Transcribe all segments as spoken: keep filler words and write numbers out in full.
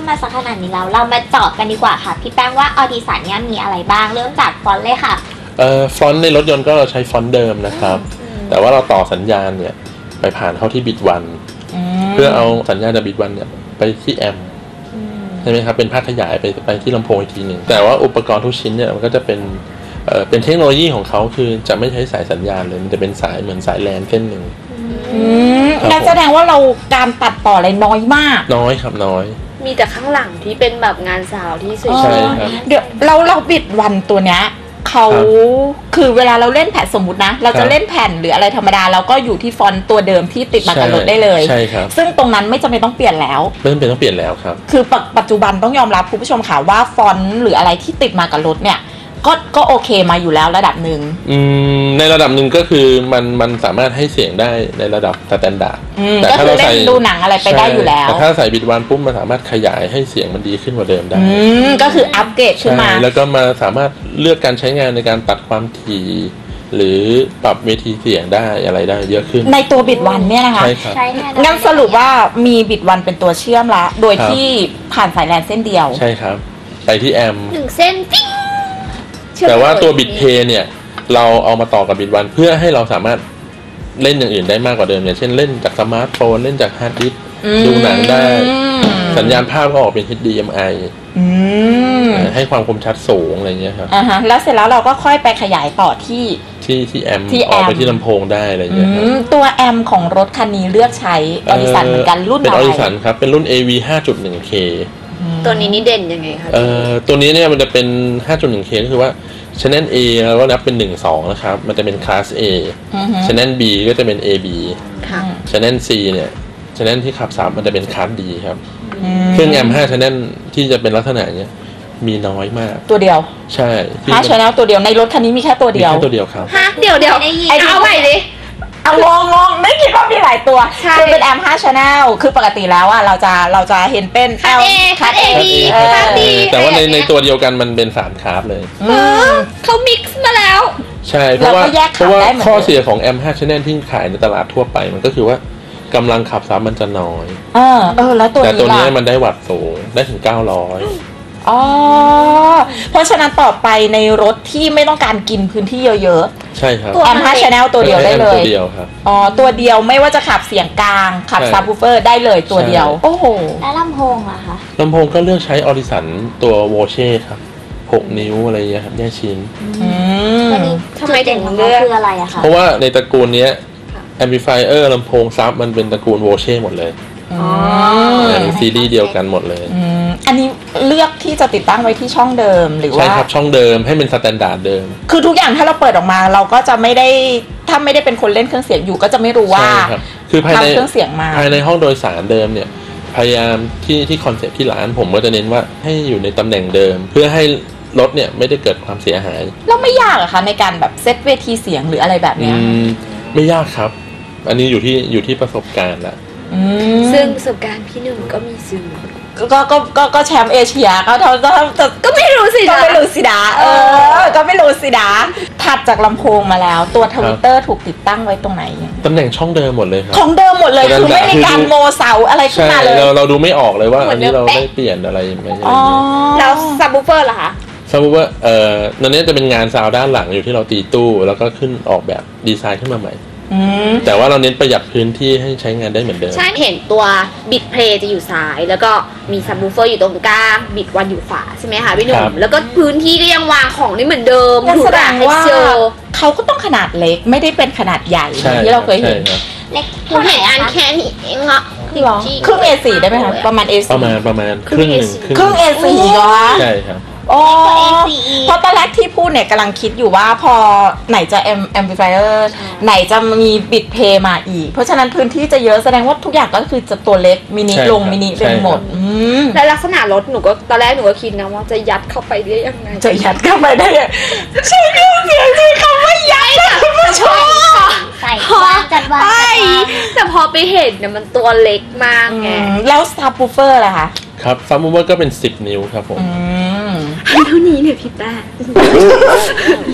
มาสักขนาดนี้แล้วเรามาเจาะกันดีกว่าค่ะพี่แป้งว่าออดิสันเนี่ยมีอะไรบ้างเริ่มจากฟอนต์เลยค่ะเอ่อฟอนต์ในรถยนต์ก็เราใช้ฟอนต์เดิมนะครับแต่ว่าเราต่อสัญญาณเนี่ยไปผ่านเข้าที่บิตวันเพื่อเอาสัญญาณจากบิตวันเนี่ยไปที่แอมป์ใช่ไหมครับเป็นภาคขยายไปไปที่ลำโพงอีกทีหนึ่งแต่ว่าอุปกรณ์ทุกชิ้นเนี่ยมันก็จะเป็นเอ่อเป็นเทคโนโลยีของเขาคือจะไม่ใช้สายสัญญาณเลยมันจะเป็นสายเหมือนสายแลนเส้นหนึ่งนั่นแสดงว่าเราการตัดต่ออะไรน้อยมากน้อยครับน้อยมีแต่ข้างหลังที่เป็นแบบงานสาวที่สวยใช่ครับเดี๋ยวเราเราบิดวันตัวเนี้ยเขาคือเวลาเราเล่นแผ่นสมมุตินะเราจะเล่นแผ่นหรืออะไรธรรมดาเราก็อยู่ที่ฟอนต์ตัวเดิมที่ติดมากับรถได้เลยใช่ครับซึ่งตรงนั้นไม่จำเป็นต้องเปลี่ยนแล้วไม่จำเป็นต้องเปลี่ยนแล้วครับคือปัจจุบันต้องยอมรับคุณผู้ชมค่ะว่าฟอนต์หรืออะไรที่ติดมากับรถเนี่ยก็ก็โอเคมาอยู่แล้วระดับหนึ่งในระดับหนึ่งก็คือมันมันสามารถให้เสียงได้ในระดับสแตนดาร์ดแต่ถ้าเราใส่ดูหนังอะไรไปได้อยู่แล้วแต่ถ้าใส่บิตวันปุ๊บมันสามารถขยายให้เสียงมันดีขึ้นกว่าเดิมได้ก็คืออัปเกรดขึ้นมาแล้วก็มาสามารถเลือกการใช้งานในการตัดความถี่หรือปรับเวทีเสียงได้อะไรได้เยอะขึ้นในตัวบิตวันเนี่ยนะคะใช่ครับงั้นสรุปว่ามีบิตวันเป็นตัวเชื่อมละโดยที่ผ่านสายแลนเส้นเดียวใช่ครับไปที่แอมป์หนึ่งเส้นปิ๊งแต่ว่าตัวบิตเพย์เนี่ยเราเอามาต่อกับบิตวันเพื่อให้เราสามารถเล่นอย่างอื่นได้มากกว่าเดิมอย่างเช่นเล่นจากสมาร์ทโฟนเล่นจากฮาร์ดดิสก์ดูหนังได้สัญญาณภาพก็ออกเป็น เอช ดี เอ็ม ไอ ให้ความคมชัดสูงอะไรเงี้ยครับอ่าฮะแล้วเสร็จแล้วเราก็ค่อยไปขยายต่อที่ที่ที่แอมป์ออกไปที่ลำโพงได้อะไรเงี้ยครับตัวแอมป์ของรถคันนี้เลือกใช้ออดิสันเหมือนกันรุ่นอะไรเป็นออดิสันครับเป็นรุ่น เอ วี ห้าจุดหนึ่งเคตัวนี้นี่เด่นยังไงคะเอ่อตัวนี้เนี่ยมันจะเป็น ห้าจุดหนึ่งเค ก็คือว่าChannel A แล้วก็นับเป็นหนึ่ง สองนะครับมันจะเป็น Class A Channel B ก็จะเป็น เอ บีค่ะ Channel C เนี่ย Channel ที่ขับสามมันจะเป็น Class D ครับเครื่องแอมป์ห้า Channel ที่จะเป็นลักษณะเนี้ยมีน้อยมากตัวเดียวใช่ห้า Channel ตัวเดียวในรถคันนี้มีแค่ตัวเดียวมีแค่ตัวเดียวครับฮะเดี๋ยวเดี๋ยวไอ้เอาใหม่ดิเอางงงงไม่คิดว่ามีหลายตัวคือเป็นแอมป์ห้า Channel คือปกติแล้วอ่ะเราจะเราจะเห็นเป็น L Class A B Class D แต่ว่าในในตัวเดียวกันมันเป็นสามคลาสเลยเขามิกซ์มาแล้วใช่เพราะว่าเพราะว่าข้อเสียของแอมป์ห้า Channel ที่ขายในตลาดทั่วไปมันก็คือว่ากำลังขับซ้ำมันจะน้อยเออเออแล้วตัวนี้แต่ตัวนี้มันได้วัตต์สูงได้ถึงเก้าร้อยอ๋อเพราะฉะนั้นต่อไปในรถที่ไม่ต้องการกินพื้นที่เยอะๆใช่ครับตัวแอมป์ห้า Channel ตัวเดียวได้เลยตัวเดียวครับอ๋อตัวเดียวไม่ว่าจะขับเสียงกลางขับซับวูฟเฟอร์ได้เลยตัวเดียวโอ้โหแล้วลำโพงล่ะคะลำโพงก็เลือกใช้ออดิสันตัวโวเช่ครับหกนิ้วอะไรอย่างเงี้ยครับแยกชิ้นตัวนี้ทำไมเด่นของมันคืออะไรอะคะเพราะว่าในตระกูลนี้แอมพลิฟายเออร์ลำโพงซับมันเป็นตระกูลโวเช่หมดเลยซีรีส์เดียวกันหมดเลยอันนี้เลือกที่จะติดตั้งไว้ที่ช่องเดิมหรือว่าใช่ครับช่องเดิมให้เป็นสแตนดาร์ดเดิมคือทุกอย่างถ้าเราเปิดออกมาเราก็จะไม่ได้ถ้าไม่ได้เป็นคนเล่นเครื่องเสียงอยู่ก็จะไม่รู้ว่าคือภายในเครื่องเสียงมาภายในห้องโดยสารเดิมเนี่ยพยายามที่ที่คอนเซ็ปต์ที่ร้านผมก็จะเน้นว่าให้อยู่ในตำแหน่งเดิมเพื่อให้รถเนี่ยไม่ได้เกิดความเสียหายแล้วไม่ยากอะคะในการแบบเซตเวทีเสียงหรืออะไรแบบนี้ไม่ยากครับอันนี้อยู่ที่อยู่ที่ประสบการณ์แหละซึ่งประสบการณ์พี่หนึ่งก็มีสื่อก็ก็ก็ก็แชมป์เอเชียก็เขาจะก็ไม่รู้สิก็ไม่รู้สิดาเออก็ไม่รู้สิดาถัดจากลำโพงมาแล้วตัวทวิตเตอร์ถูกติดตั้งไว้ตรงไหนตำแหน่งช่องเดิมหมดเลยครับของเดิมหมดเลยคือไม่มีการโมเสาอะไรขึ้นมาเลยเราเราดูไม่ออกเลยว่าอันนี้เราได้เปลี่ยนอะไรไหมแล้วซับวูฟเฟอร์ล่ะคะซับวูฟเฟอร์เอ่อนั่นนี่จะเป็นงานซาวด้านหลังอยู่ที่เราตีตู้แล้วก็ขึ้นออกแบบดีไซน์ขึ้นมาใหม่แต่ว่าเราเน้นประหยัดพื้นที่ให้ใช้งานได้เหมือนเดิมใช่เห็นตัวบิตเพลย์จะอยู่ซ้ายแล้วก็มีซับวูฟเฟอร์อยู่ตรงกลางบิตวันอยู่ขวาใช่ไหมคะพี่หนุ่มแล้วก็พื้นที่ก็ยังวางของได้เหมือนเดิมแสดงว่าเขาก็ต้องขนาดเล็กไม่ได้เป็นขนาดใหญ่ที่เราเคยเห็นเล็กเห็นอันแค่นี้เองอะครึ่ง เอ สี่ ได้ไหมคะประมาณ เอ สี่ประมาณประมาณครึ่งหนึ่งครึ่ง เอ สี่ เหรอใช่ครับอ๋อเพราะตอนแรกที่พูดเนี่ยกำลังคิดอยู่ว่าพอไหนจะแอมแอมพลิฟายเออร์ไหนจะมีบิตเพย์มาอีกเพราะฉะนั้นพื้นที่จะเยอะแสดงว่าทุกอย่างก็คือจะตัวเล็กมินิลงมินิเป็นหมดและลักษณะรถหนูก็ตอนแรกหนูก็คิดนะว่าจะยัดเข้าไปได้ยังไงจะยัดเข้าไปได้ใช่เรื่องเสียงที่คำว่ายัดค่ะคุณผู้ชมใส่วางจัดวางแต่พอไปเห็นเนี่ยมันตัวเล็กมากไงแล้วซับวูฟเฟอร์ล่ะคะครับซับวูฟเฟอร์ก็เป็นสิบนิ้วครับผมเท่านี้เนี่ยพี่แป้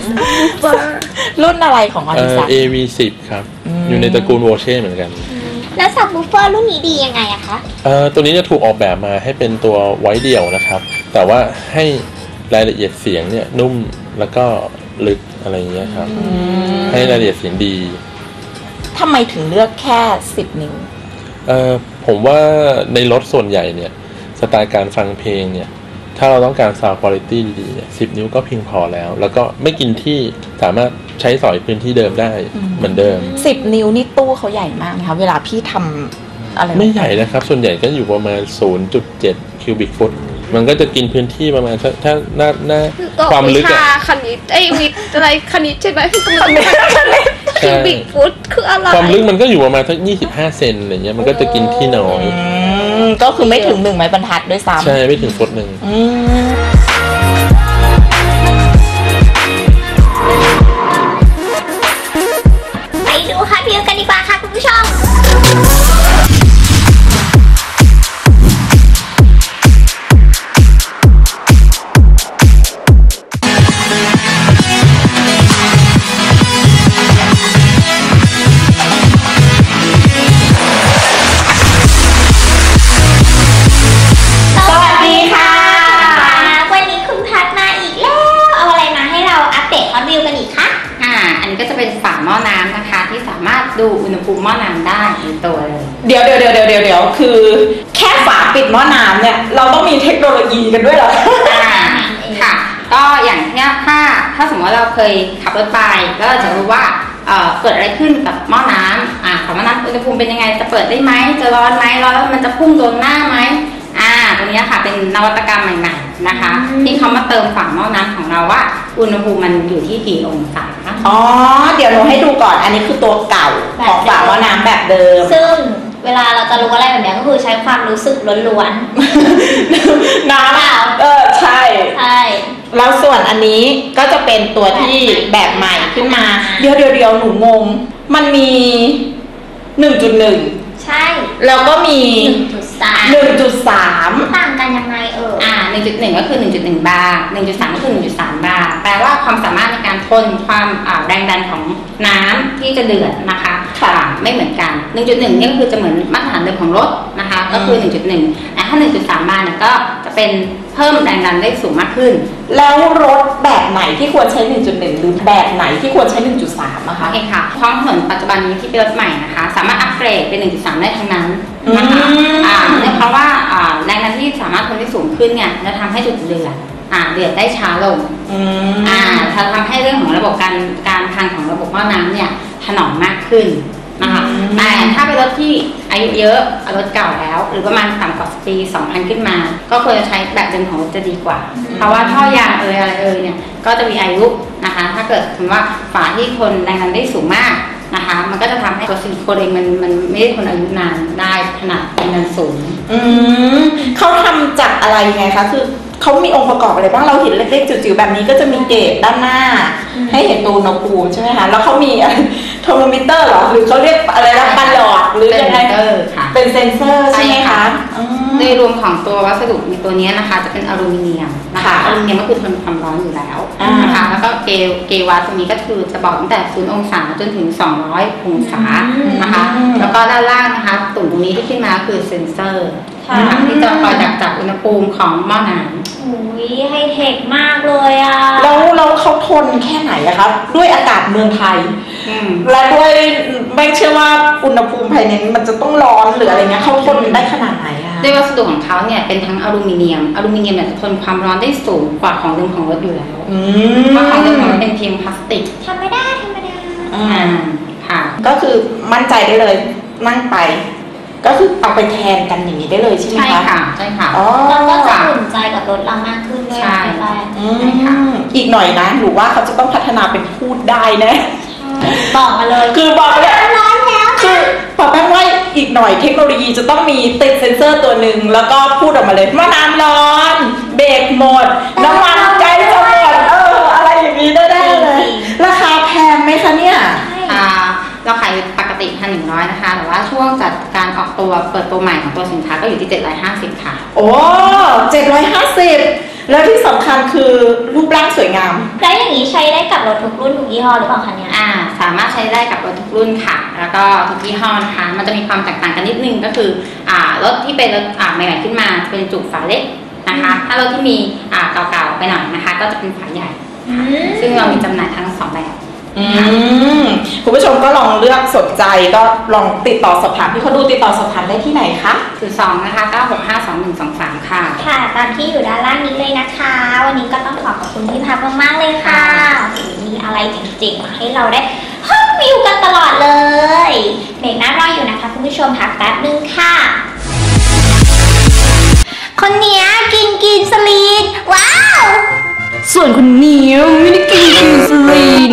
รุ่นอะไรของออดิสันเอ วี สิบครับอยู่ในตระกูลโวเช่เหมือนกันแล้วซับวูฟเฟอร์รุ่นนี้ดียังไงอะคะเอ่อตัวนี้จะถูกออกแบบมาให้เป็นตัวไว้เดี่ยวนะครับแต่ว่าให้รายละเอียดเสียงเนี่ยนุ่มแล้วก็ลึกอะไรอย่างเงี้ยครับให้รายละเอียดเสียงดีทำไมถึงเลือกแค่สิบนิ้วเอ่อผมว่าในรถส่วนใหญ่เนี่ยสไตล์การฟังเพลงเนี่ยถ้าเราต้องการ sound quality ดีๆสิบนิ้วก็เพียงพอแล้วแล้วก็ไม่กินที่สามารถใช้สอยพื้นที่เดิมได้เหมือนเดิมสิบนิ้วนี่ตู้เขาใหญ่มากนะคะเวลาพี่ทำอะไรไม่ใหญ่นะครับส่วนใหญ่ก็อยู่ประมาณ ศูนย์จุดเจ็ด คิวบิกฟุตมันก็จะกินพื้นที่ประมาณถ้าหน้าหน้าความลึกอะคณิตไอ้วิทย์อะไรคณิตใช่ไหมคิวบิกฟุตคืออะไรความลึกมันก็อยู่ประมาณสักยี่สิบห้าเซนอะไรเงี้ยมันก็จะกินที่น้อยก็คือไม่ถึงหนึ่งไม้บรรทัดด้วยซ้ำใช่ไม่ถึงฟุตหนึ่งไปดูค่ะพี่กันดีกว่าค่ะคุณผู้ชมดูอุณหภูมิหม้อน้ำได้ในตัวเลยเดี๋ยวเดี๋ยวเดี๋ยวเดี๋ยวเดี๋ยวคือแค่ฝาปิดหม้อน้ำเนี่ยเราต้องมีเทคโนโลยีกันด้วยเหรอค่ะก็อย่างเนี้ยถ้าถ้าสมมติว่าเราเคยขับรถไปแล้วเราจะรู้ว่าเอ่อเกิดอะไรขึ้นกับหม้อน้ำอ่าของหม้อน้ำอุณหภูมิเป็นยังไงจะเปิดได้ไหมจะร้อนไหมร้อนแล้วมันจะพุ่งโดนหน้าไหมอ่าตรงนี้ค่ะเป็นนวัตกรรมใหม่ๆนะคะที่เขามาเติมฝาหม้อน้ำของเราว่าอุณหภูมิมันอยู่ที่กี่องศาอ๋อเดี๋ยวหนูให้ดูก่อนอันนี้คือตัวเก่าของฝาหม้อน้ำแบบเดิมซึ่งเวลาเราจะรู้อะไรแบบนี้ก็คือใช้ความรู้สึกล้วนๆน้ำเออใช่ใช่แล้วส่วนอันนี้ก็จะเป็นตัวที่แบบใหม่ขึ้นมาเดี๋ยวเดี๋ยวเดี๋ยวหนูงงมันมี หนึ่งจุดหนึ่งใช่แล้วก็มีหนึ่งจุดสามหนึ่งจุดสามต่างกันยังไงเอออ่า หนึ่งจุดหนึ่ง ก็คือ หนึ่งจุดหนึ่ง บาร์ หนึ่งจุดสาม ก็คือ หนึ่งจุดสาม บาร์แปลว่าความสามารถในการทนความแรงดันของน้ำที่จะเดือดนะคะค่ะไม่เหมือนกัน หนึ่งจุดหนึ่ง นี่ก็คือจะเหมือนมาตรฐานเดิมของรถนะคะก็คือ หนึ่งจุดหนึ่ง แต่ถ้า หนึ่งจุดสาม บาร์เนี่ยก็จะเป็นเพิ่มแรงดันได้สูงมากขึ้นแล้วรถแบบไหนที่ควรใช้ หนึ่งจุดหนึ่ง หรือแบบไหนที่ควรใช้ หนึ่งจุดสาม นะคะโอเคค่ะท้องถนนปัจจุบันนี้ที่เป็นรถใหม่นะคะสามารถอัปเกรดเป็น หนึ่งจุดสาม ได้ทั้งนั้นนะคะอ่าเนื่องเพราะว่าแรงดันที่สามารถทนได้สูงขึ้นเนี่ยจะทำให้จุดเดือดอ่าเดือดได้ช้าลงอ่าจะทำให้เรื่องของระบบการการทางของระบบหม้อน้ำเนี่ยถนอมมากขึ้นนะคะแต่ถ้าเป็นรถที่อายุเยอะรถเก่าแล้วหรือประมาณต่ำกว่าปีสองพันขึ้นมาก็ควรจะใช้แบบเดิมของรถจะดีกว่าเพราะว่าท่อยางเอ่ยอะไรเอ่ยเนี่ยก็จะมีอายุนะคะถ้าเกิดถือว่าฝาที่ทนแรงดันได้สูงมากนะคะมันก็จะทำให้ตัวซิลิโคนเองมันมันไม่ได้ทนอายุนานได้ขนาดแรงดันสูงอืมเขาทำจากอะไรไงคะคือเขามีองค์ประกอบอะไรบ้างเราเห็นเล็กๆจิ๋วๆแบบนี้ก็จะมีเกจด้านหน้าให้เห็นตัวอุณหภูมิใช่ไหมคะแล้วเขามีโทรโมมิเตอร์หรอหรือเขาเรียกอะไรนะปลอดหรือยังไงเป็นเซนเซอร์ใช่ไหมคะโดยรวมของตัววัสดุในตัวนี้นะคะจะเป็นอลูมิเนียมนะคะอลูมิเนียมก็คือทนความร้อนอยู่แล้วนะคะแล้วก็เกลเกวัตตัวนี้ก็คือจะบอกตั้งแต่ศูนย์องศาจนถึงสองร้อยองศานะคะแล้วก็ด้านล่างนะคะตุ่มตรงนี้ที่ขึ้นมาคือเซนเซอร์นะคะที่จะคอยดักจับอุณหภูมิของหม้อน้ำโอ้ยไฮเทคมากเลยอ่ะแล้วเราเขาทนแค่ไหนอะครับด้วยอากาศเมืองไทยและด้วยไม่เชื่อว่าอุณหภูมิภายในมันจะต้องร้อนหรืออะไรเงี้ยเขาทนได้ขนาดไหนอะด้วยวัสดุของเขาเนี่ยเป็นทั้งอลูมิเนียมอลูมิเนียมเนี่ยจะทนความร้อนได้สูงกว่าของเดิมของรถอยู่แล้วเพราะของเดิมของรถเป็นเพียงพลาสติกธรรมดาธรรมดาอ่าค่ะก็คือมั่นใจได้เลยนั่งไปก็คือเอาไปแทนกันอย่างนี้ได้เลยใช่ไหมคะใช่ค่ะใช่ค่ะเราก็จะอุ่นใจกับรถเรามากขึ้นด้วยใช่ใช่ค่ะอีกหน่อยนะหนูว่าเขาจะต้องพัฒนาเป็นพูดได้นะบอกมาเลยคือบอกเลยร้อนแล้วคือพอแป้งว่าอีกหน่อยเทคโนโลยีจะต้องมีติดเซ็นเซอร์ตัวหนึ่งแล้วก็พูดออกมาเลยว่าน้ำร้อนเบรกหมดน้ำมันใจจะหมดเอออะไรอย่างนี้ได้เลยราคาแพงไหมคะเนี่ยเราขายปกติพันหนึ่งร้อยนะคะแต่ว่าช่วงจัดการออกตัวเปิดตัวใหม่ของตัวสินค้าก็อยู่ที่เจ็ดร้อยห้าสิบค่ะโอ้เจ็ดร้อยห้าสิบแล้วที่สำคัญคือรูปร่างสวยงามแล้วยังอย่างนี้ใช้ได้กับรถทุกรุ่นทุกยี่ห้อหรือเปล่าคะเนี่ยอ่าสามารถใช้ได้กับรถทุกรุ่นค่ะแล้วก็ทุกยี่ห้อนะคะมันจะมีความแตกต่างกันนิดนึงก็คืออ่ารถที่เป็นรถอ่าใหม่ๆขึ้นมาเป็นจุกฝาเล็กนะคะถ้ารถที่มีอ่าเก่าๆไปหน่อยนะคะก็จะเป็นฝาใหญ่ซึ่งเรามีจำหน่ายทั้งสองแบบอืมคุณผู้ชมก็ลองเลือกสนใจก็ลองติดต่อสอบถามพี่เขาดูติดต่อสอบถามได้ที่ไหนคะศูนย์สองนะคะเก้าหกห้าสองหนึ่งสองสามค่ะค่ะตามที่อยู่ด้านล่างนี้เลยนะคะวันนี้ก็ต้องขอขอบคุณพี่พักมากๆเลยค่ะมีอะไรจริงๆมาให้เราได้ฮอตวิวกันตลอดเลยเบรกหน้ารออยู่นะคะคุณผู้ชมพักแป๊บนึงค่ะคนเนี้ยกินกินสลีนว้าวส่วนคนนี้ไม่ได้กินกินสลีน